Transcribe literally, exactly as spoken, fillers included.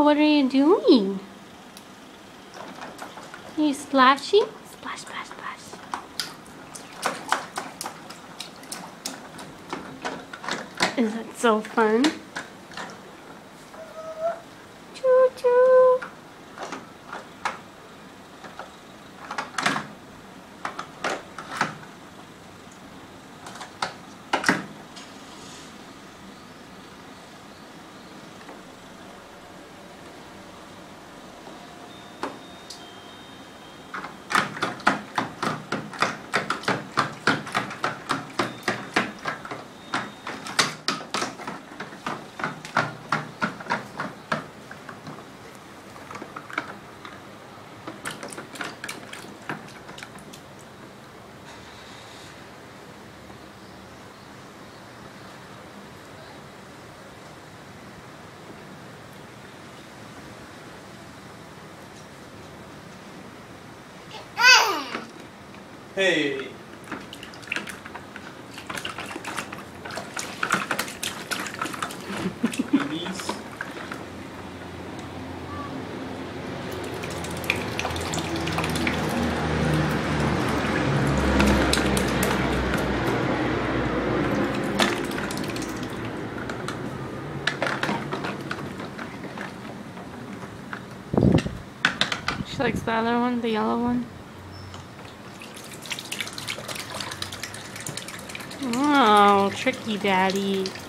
what are you doing? Are you splashing? Splash, splash, splash. Is that so fun? Choo choo. Hey! Babies. She likes the other one, the yellow one. Oh, tricky daddy.